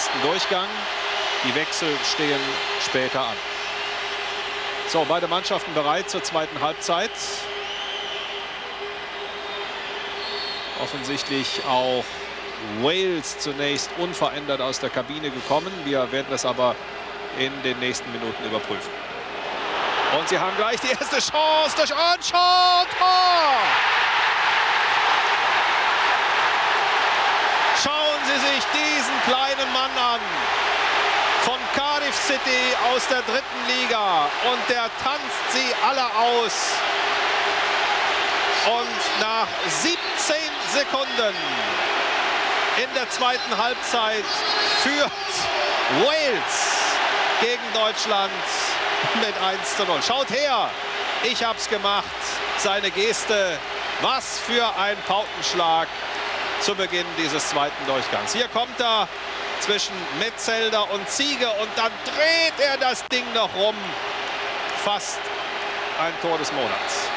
ersten Durchgang. Die Wechsel stehen später an. So, beide Mannschaften bereit zur zweiten Halbzeit. Offensichtlich auch Wales zunächst unverändert aus der Kabine gekommen. Wir werden das aber in den nächsten Minuten überprüfen. Und sie haben gleich die erste Chance durch Earnshaw. Tor! Schauen Sie sich diesen kleinen Mann an. Von Cardiff City aus der 3. Liga. Und der tanzt sie alle aus. Und nach 17 Sekunden in der zweiten Halbzeit führt Wales gegen Deutschland mit 1:0. Schaut her, ich hab's gemacht. Seine Geste, was für ein Paukenschlag zu Beginn dieses zweiten Durchgangs. Hier kommt er zwischen Metzelder und Ziege und dann dreht er das Ding noch rum. Fast ein Tor des Monats.